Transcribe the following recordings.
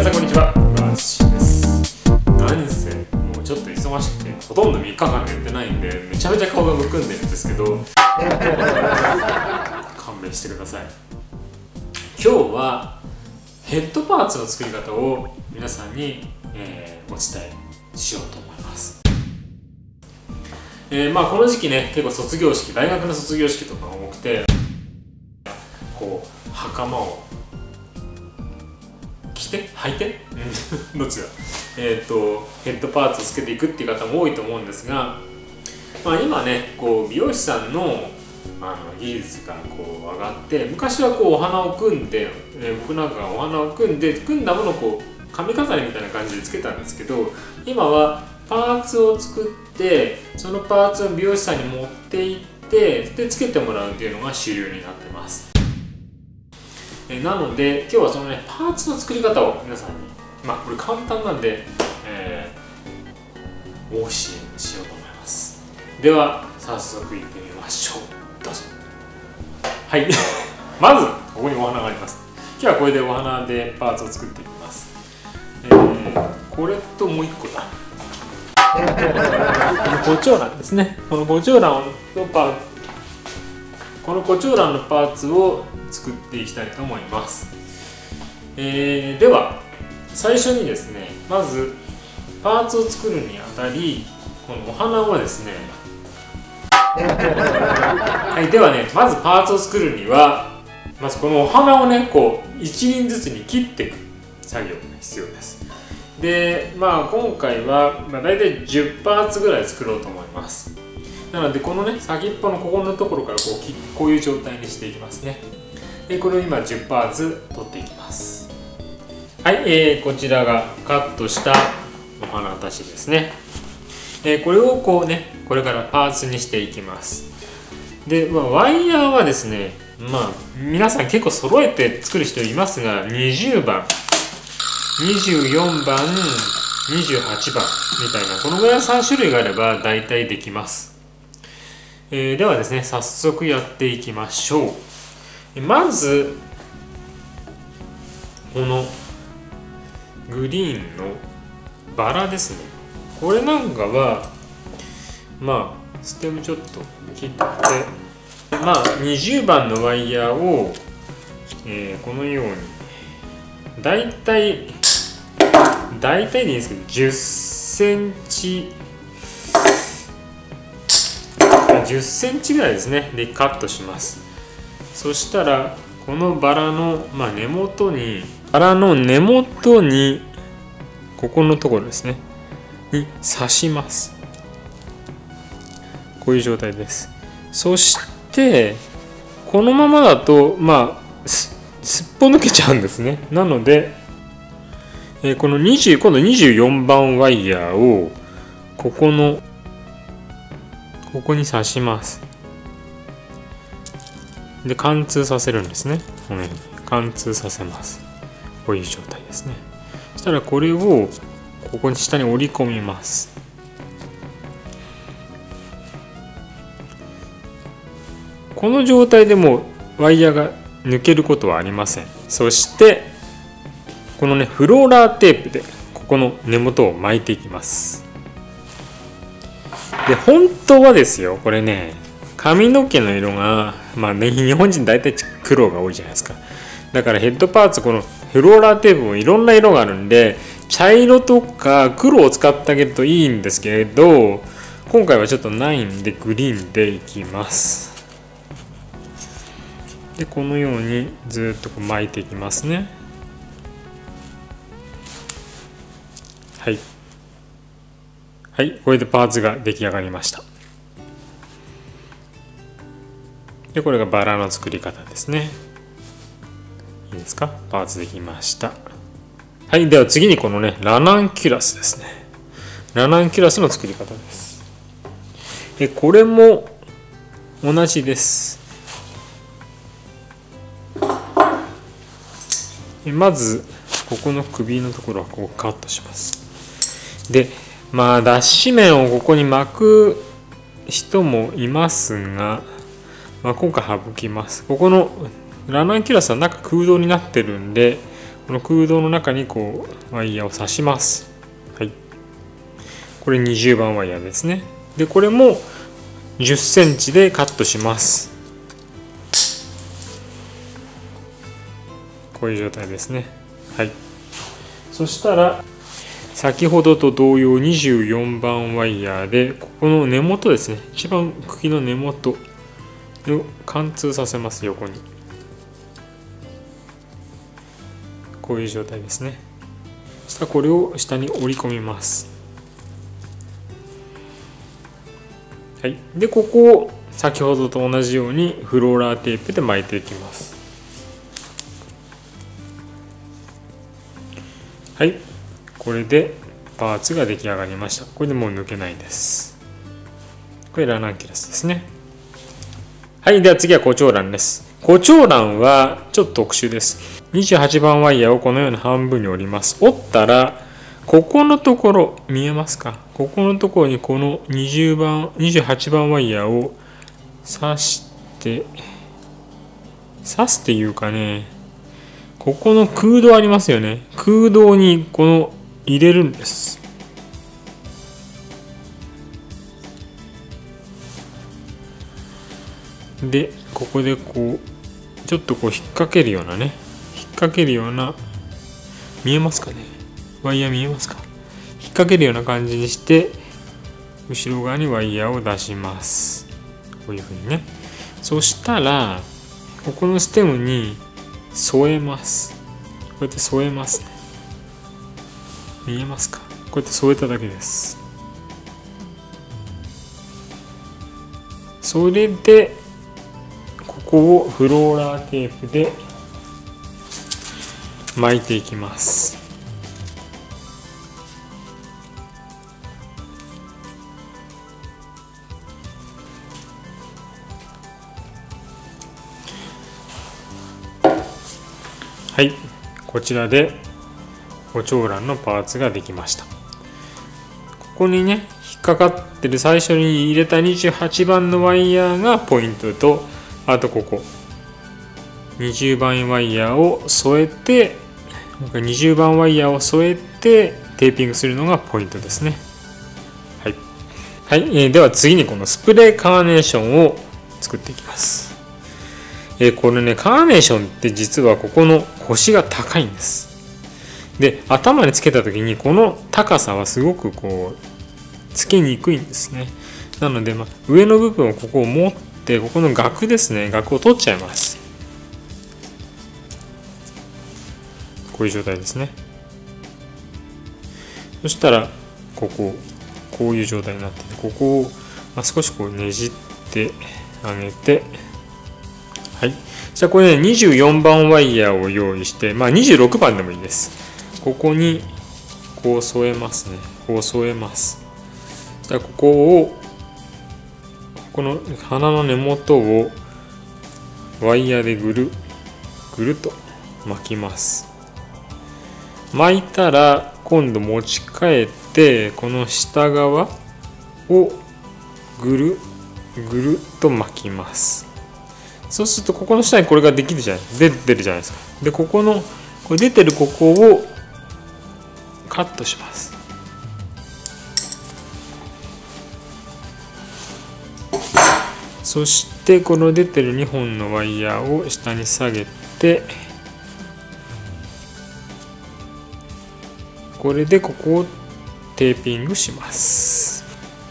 皆さんこんにちは、バッシュです。何せもうちょっと忙しくてほとんど3日間寝てないんでめちゃめちゃ顔がむくんでるんですけど勘弁してください。今日はヘッドパーツの作り方を皆さんに、お伝えしようと思います。この時期ね、結構卒業式、大学の卒業式とかが多くて、こう袴を着て履いてどっちだヘッドパーツをつけていくっていう方も多いと思うんですが、今ねこう美容師さんの技術がこう上がって、昔はこうお花を組んで、僕なんかがお花を組んだものをこう髪飾りみたいな感じでつけたんですけど、今はパーツを作ってそのパーツを美容師さんに持って行ってでつけてもらうっていうのが主流になってます。なので今日はそのねパーツの作り方を皆さんに、これ簡単なんで、お教えしようと思います。では早速いってみましょう。どうぞ。はい。まずここにお花があります。今日はこれでお花でパーツを作っていきます。これともう1個だ。このコチョウランですね。このコチョウランのパーツを作っていきたいと思います。では最初にですね、まずパーツを作るにあたり、このお花はですねはい、ではね、まずパーツを作るにはまずこのお花をねこう一輪ずつに切っていく作業が必要です。で今回は大体10パーツぐらい作ろうと思います。なのでこのね先っぽのここのところからこういう状態にしていきますね。でこれを今10パーツ取っていきます。はい、こちらがカットしたお花たちですね。これをこうねこれからパーツにしていきます。で、ワイヤーはですね皆さん結構揃えて作る人いますが、20番24番28番みたいなこのぐらいの3種類があれば大体できます。ではですね早速やっていきましょう。まずこのグリーンのバラですね。これなんかはステムちょっと切って20番のワイヤーを、このように大体でいいんですけど10センチぐらいですねでカットします。そしたらこのバラの、根元にここのところですねに刺します。こういう状態です。そしてこのままだとすっぽ抜けちゃうんですね。なのでこの今度24番ワイヤーをここに刺します。で貫通させるんですね。このように貫通させます。こういう状態ですね。そしたらこれをここに下に折り込みます。この状態でもうワイヤーが抜けることはありません。そしてこのねフローラーテープでここの根元を巻いていきます。で本当はですよ、これね髪の毛の色が日本人大体黒が多いじゃないですか。だからヘッドパーツこのフローラーテープもいろんな色があるんで、茶色とか黒を使ってあげるといいんですけれど、今回はちょっとないんでグリーンでいきます。でこのようにずっと巻いていきますね。はい、これでパーツが出来上がりました。でこれがバラの作り方ですね。いいですか、パーツできました。はい、では次にこのねラナンキュラスですね。ラナンキュラスの作り方です。でこれも同じです。まずここの首のところはこうカットします。で脱脂綿をここに巻く人もいますが、今回省きます。ここのラナンキュラスは中空洞になってるんで、 この空洞の中にこうワイヤーを刺します。はい、これ20番ワイヤーですね。でこれも10センチでカットします。こういう状態ですね。はい、そしたら先ほどと同様24番ワイヤーでここの根元ですね、一番茎の根元を貫通させます。横にこういう状態ですね。そしたらこれを下に折り込みます。はい、でここを先ほどと同じようにフローラーテープで巻いていきます。はい、これでパーツが出来上がりました。これでもう抜けないです。これラナンキュラスですね。はい、では次はコチョウランです。コチョウランはちょっと特殊です。28番ワイヤーをこのように半分に折ります。折ったらここのところ見えますか？ここのところにこの28番ワイヤーを刺していうかね、ここの空洞ありますよね。空洞にこの入れるんです。でここでこうちょっとこう引っ掛けるようなね、見えますかね？ワイヤー見えますか？引っ掛けるような感じにして後ろ側にワイヤーを出します。こういうふうにね。そしたらここのステムに添えます。こうやって添えますね。見えますか？こうやって添えただけです。それでここをフローラーテープで巻いていきます。はい、こちらでコチョウランのパーツができました。ここにね引っかかってる最初に入れた28番のワイヤーがポイントと、あとここ20番ワイヤーを添えて20番ワイヤーを添えてテーピングするのがポイントですね。はい、はい、では次にこのスプレーカーネーションを作っていきます。これねカーネーションって実はここの腰が高いんです。で頭につけた時にこの高さはすごくこうつけにくいんですね。なので、上の部分をここを持ってここの額ですね、額を取っちゃいます。こういう状態ですね。そしたらこういう状態になってて、ここを少しこうねじってあげて、はい、じゃあこれね24番ワイヤーを用意して、26番でもいいです。ここにこう添えますね。こう添えます。じゃあこの花の根元をワイヤーでぐるっと巻きます。巻いたら今度持ち帰ってこの下側をぐるっと巻きます。そうするとここの下にこれが出てるじゃないですか。でこれ出てるここをカットします。そしてこの出てる2本のワイヤーを下に下げて、これでここをテーピングします。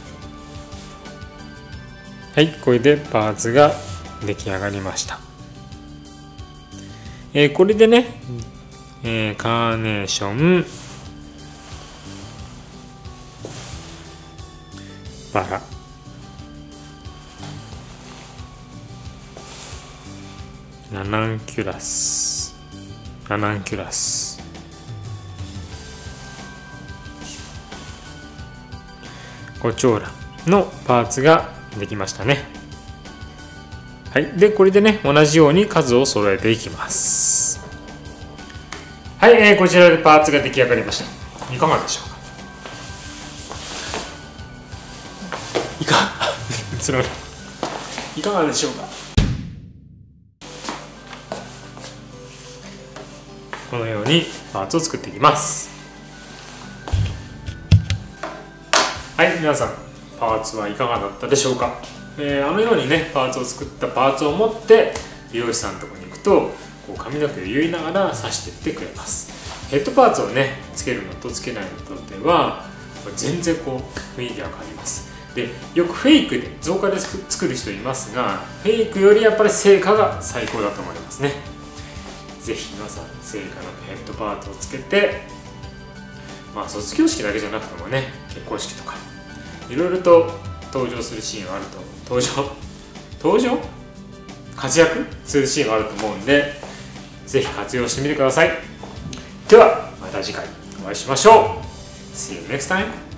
はい、これでパーツが出来上がりました。これでね、カーネーション、バラ、ラナンキュラス、コチョウランのパーツができましたね。はい、でこれでね同じように数を揃えていきます。はい、こちらでパーツが出来上がりました。いかがでしょうか？いかがでしょうか？ このようにパーツを作っていきます。はい、皆さんパーツはいかがだったでしょうか。あのようにねパーツを作ったパーツを持って美容師さんのところに行くとこう髪の毛を結いながら刺していってくれます。ヘッドパーツをねつけるのとつけないのとでは全然こう雰囲気が変わります。でよくフェイクで造花で作る人いますが、フェイクよりやっぱり成果が最高だと思いますね。ぜひ皆さん成果のヘッドパーツをつけて、卒業式だけじゃなくてもね結婚式とかいろいろと登場するシーンがあると活躍するシーンがあると思うんで、ぜひ活用してみてください。ではまた次回お会いしましょう。See you next time!